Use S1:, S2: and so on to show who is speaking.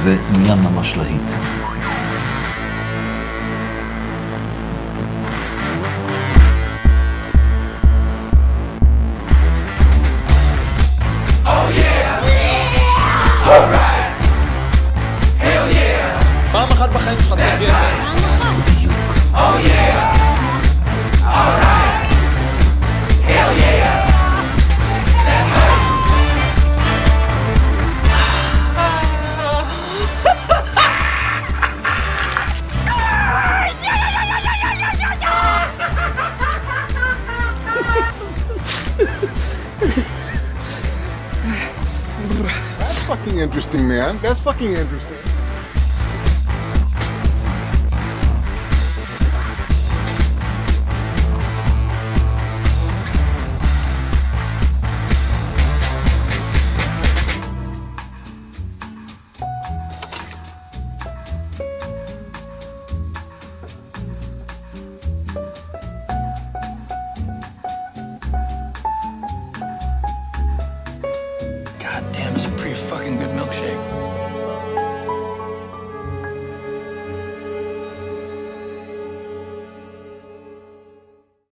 S1: זה נהיה ממש להיט.
S2: פעם אחת בחיים שלך צפי את זה.
S1: בדיוק.
S3: That's fucking interesting, man. That's fucking interesting.